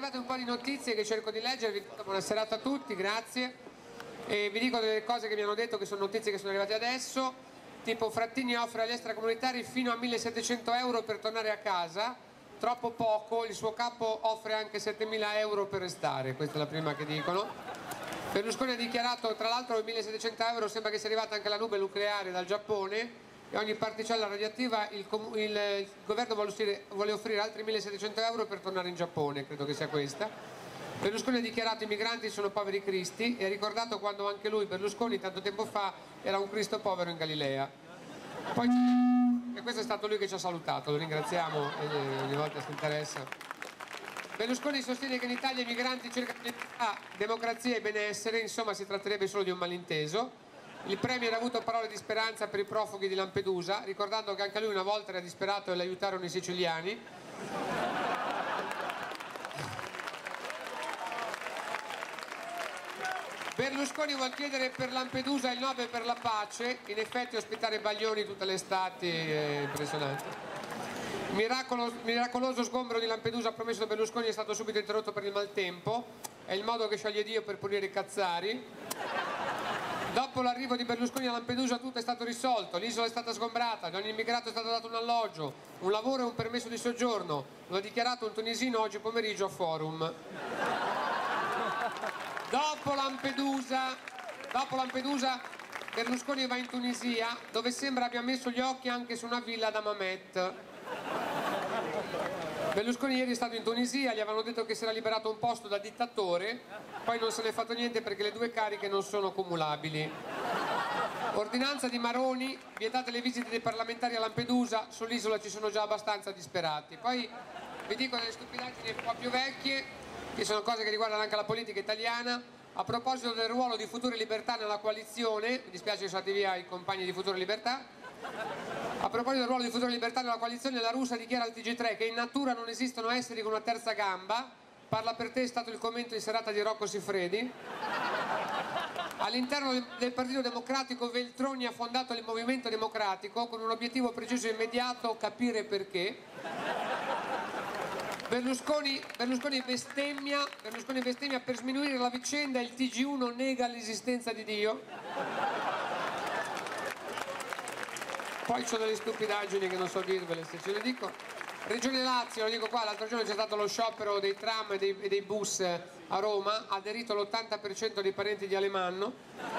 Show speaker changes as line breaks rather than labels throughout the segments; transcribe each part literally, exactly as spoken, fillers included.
arrivate un po' di notizie che cerco di leggervi. Buona serata a tutti, grazie. E vi dico delle cose che mi hanno detto che sono notizie che sono arrivate adesso, tipo Frattini offre agli extracomunitari fino a millesettecento euro per tornare a casa, troppo poco, il suo capo offre anche settemila euro per restare, questa è la prima che dicono. Berlusconi ha dichiarato, tra l'altro, millesettecento euro, sembra che sia arrivata anche la nube nucleare dal Giappone e ogni particella radioattiva il, il, il governo vuole offrire, vuole offrire altri millesettecento euro per tornare in Giappone, credo che sia questa. Berlusconi ha dichiarato i migranti sono poveri cristi e ha ricordato quando anche lui, Berlusconi, tanto tempo fa era un Cristo povero in Galilea. Poi, e questo è stato lui che ci ha salutato, lo ringraziamo e ogni volta si interessa. Berlusconi sostiene che in Italia i migranti cercano libertà, democrazia e benessere, insomma si tratterebbe solo di un malinteso. Il Premier ha avuto parole di speranza per i profughi di Lampedusa, ricordando che anche lui una volta era disperato e l'aiutarono i siciliani. Berlusconi vuol chiedere per Lampedusa il Nobel per la pace, in effetti ospitare Baglioni tutte le estati è impressionante. Miracolo, miracoloso sgombero di Lampedusa promesso da Berlusconi è stato subito interrotto per il maltempo, è il modo che sceglie Dio per punire i cazzari. Dopo l'arrivo di Berlusconi a Lampedusa tutto è stato risolto, l'isola è stata sgombrata, ad ogni immigrato è stato dato un alloggio, un lavoro e un permesso di soggiorno, lo ha dichiarato un tunisino oggi pomeriggio a Forum. Dopo Lampedusa, dopo Lampedusa Berlusconi va in Tunisia, dove sembra abbia messo gli occhi anche su una villa da Mamet. Berlusconi ieri è stato in Tunisia, gli avevano detto che si era liberato un posto da dittatore, poi non se ne è fatto niente perché le due cariche non sono cumulabili. Ordinanza di Maroni, vietate le visite dei parlamentari a Lampedusa, sull'isola ci sono già abbastanza disperati. Poi vi dico delle stupidaggini un po' più vecchie, che sono cose che riguardano anche la politica italiana. A proposito del ruolo di Futuro e Libertà nella coalizione, mi dispiace che sono stati via i compagni di Futuro e Libertà, a proposito del ruolo di Futuro e Libertà nella coalizione, la Russa dichiara al T G tre che in natura non esistono esseri con una terza gamba. Parla per te è stato il commento in serata di Rocco Siffredi. All'interno del Partito Democratico Veltroni ha fondato il Movimento Democratico con un obiettivo preciso e immediato: capire perché. Berlusconi, Berlusconi, bestemmia, Berlusconi bestemmia per sminuire la vicenda, il T G uno nega l'esistenza di Dio. Poi ci sono delle stupidaggini che non so dirvele se ce le dico. Regione Lazio, lo dico qua, l'altro giorno c'è stato lo sciopero dei tram e dei, e dei bus a Roma, ha aderito l'ottanta per cento dei parenti di Alemanno.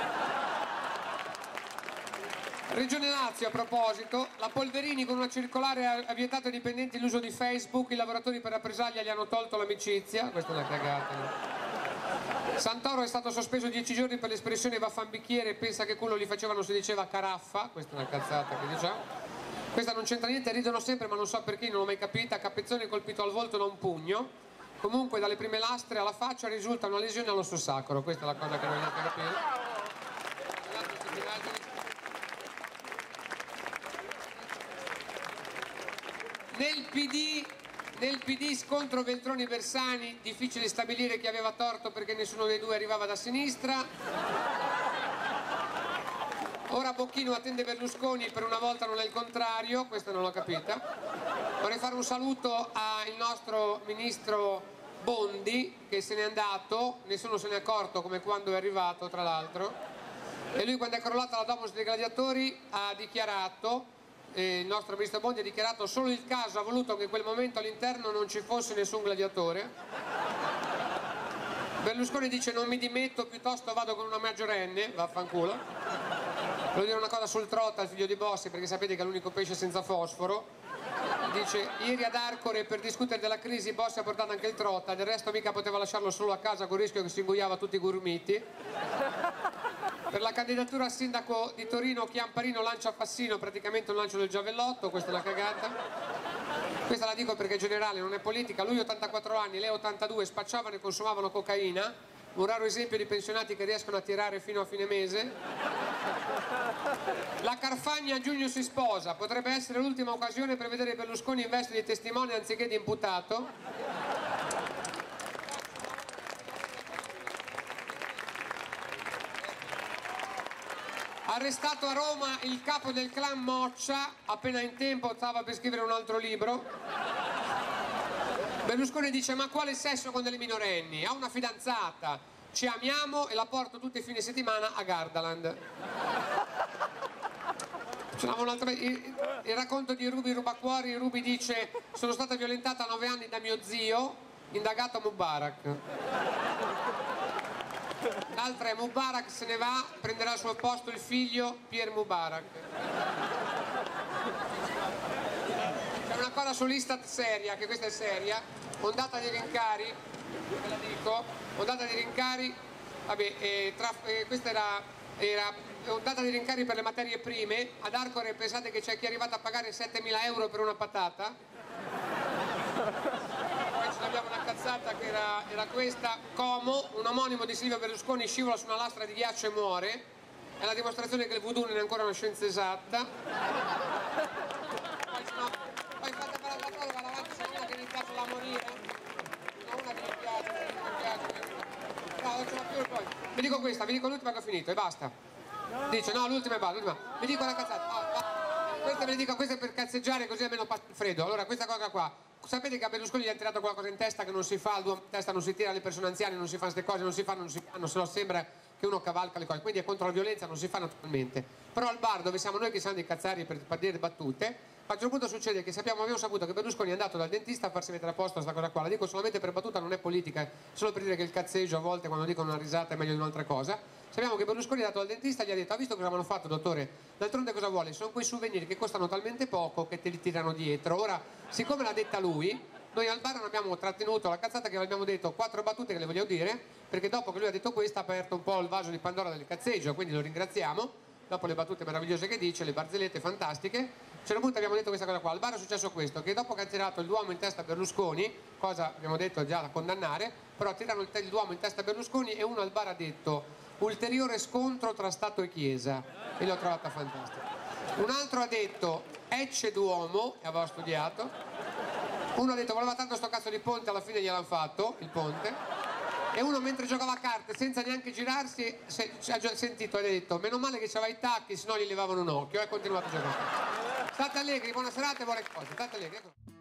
Regione Lazio, a proposito, la Polverini con una circolare ha vietato ai dipendenti l'uso di Facebook, i lavoratori per rappresaglia gli hanno tolto l'amicizia, questa è una cagata. No? Santoro è stato sospeso dieci giorni per l'espressione vaffanbicchiere, pensa che quello gli facevano si diceva caraffa, questa è una cazzata che diciamo. Questa non c'entra niente, ridono sempre ma non so perché, non l'ho mai capita. Capezzone colpito al volto da un pugno, comunque dalle prime lastre alla faccia risulta una lesione all'osso sacro, questa è la cosa che non riesco a capire. Nel P D, nel P D scontro Veltroni-Bersani, difficile stabilire chi aveva torto perché nessuno dei due arrivava da sinistra. Ora Bocchino attende Berlusconi, per una volta non è il contrario, questa non l'ho capita. Vorrei fare un saluto al nostro ministro Bondi che se n'è andato, nessuno se n'è accorto come quando è arrivato tra l'altro, e lui quando è crollata la Domus dei Gladiatori ha dichiarato, eh, il nostro ministro Bondi ha dichiarato: solo il caso ha voluto che in quel momento all'interno non ci fosse nessun gladiatore. Berlusconi dice: non mi dimetto, piuttosto vado con una maggiorenne, vaffanculo. Voglio dire una cosa sul Trotta, il figlio di Bossi, perché sapete che è l'unico pesce senza fosforo. Dice: ieri ad Arcore per discutere della crisi Bossi ha portato anche il Trotta, del resto mica poteva lasciarlo solo a casa con il rischio che si ingoiava tutti i gurmiti. Per la candidatura a sindaco di Torino Chiamparino lancia Fassino, praticamente un lancio del giavellotto, questa è la cagata. Questa la dico perché è generale, non è politica. Lui ottantaquattro anni, lei ottantadue, spacciavano e consumavano cocaina, un raro esempio di pensionati che riescono a tirare fino a fine mese. La Carfagna a giugno si sposa, potrebbe essere l'ultima occasione per vedere Berlusconi in veste di testimone anziché di imputato. Arrestato a Roma il capo del clan Moccia, appena in tempo stava per scrivere un altro libro. Berlusconi dice: ma quale sesso con delle minorenni? Ha una fidanzata, ci amiamo e la porto tutti i fine settimana a Gardaland. Il, il racconto di Ruby Rubacuori. Ruby dice: sono stata violentata a nove anni da mio zio, indagato a Mubarak. L'altra è: Mubarak se ne va, prenderà al suo posto il figlio Pierre Mubarak. C'è una cosa sull'Istat seria, che questa è seria, ondata di rincari, ve la dico, ondata di rincari, vabbè, eh, tra, eh, questa era, era ondata di rincari per le materie prime. Ad Arcore pensate che c'è chi è arrivato a pagare settemila euro per una patata. Poi ce l'abbiamo una cazzata che era, era questa: Como, un omonimo di Silvio Berlusconi scivola su una lastra di ghiaccio e muore. È la dimostrazione che il voodoo non è ancora una scienza esatta. Poi, no, poi fate per la cosa, va avanti, c'è una che mi piace la morire. No, una che mi piace, che mi piace. No, non ce l'ho più poi. Vi dico questa, vi dico l'ultima che ho finito e basta. Dice: no, l'ultima è basta, l'ultima. Vi dico la cazzata. No, no. Questa ve ne dico, questa è per cazzeggiare, così almeno passa il freddo. Allora, questa cosa qua. Sapete che a Berlusconi gli ha tirato qualcosa in testa che non si fa, in testa non si tira alle persone anziane, non si fanno queste cose, non si fanno, non si fanno, se no sembra che uno cavalca le cose, quindi è contro la violenza, non si fa naturalmente. Però al bar, dove siamo noi che siamo dei cazzari per, per dire battute, a un certo punto succede che sappiamo, abbiamo saputo che Berlusconi è andato dal dentista a farsi mettere a posto questa cosa qua. La dico solamente per battuta, non è politica, è solo per dire che il cazzeggio a volte quando dicono una risata è meglio di un'altra cosa. Sappiamo che Berlusconi è andato dal dentista e gli ha detto: ha visto cosa mi hanno fatto, dottore? D'altronde cosa vuole? Sono quei souvenir che costano talmente poco che te li tirano dietro. Ora, siccome l'ha detta lui, noi al bar non abbiamo trattenuto la cazzata, che abbiamo detto quattro battute che le voglio dire, perché dopo che lui ha detto questa ha aperto un po' il vaso di Pandora del cazzeggio, quindi lo ringraziamo. Dopo le battute meravigliose che dice, le barzellette fantastiche, a un certo punto abbiamo detto questa cosa qua. Al bar è successo questo, che dopo che ha tirato il Duomo in testa a Berlusconi, cosa abbiamo detto già da condannare, però tirano il, il Duomo in testa a Berlusconi e uno al bar ha detto: ulteriore scontro tra Stato e Chiesa, e l'ho trovata fantastica. Un altro ha detto: ecce Duomo, e aveva studiato. Uno ha detto: voleva tanto sto cazzo di ponte, alla fine gliel'hanno fatto il ponte. E uno mentre giocava a carte senza neanche girarsi se, ha già sentito e ha detto: meno male che c'aveva i tacchi, se no gli levavano un occhio, e ha continuato a giocare. State allegri, buona serata e buone cose, state allegri, ecco.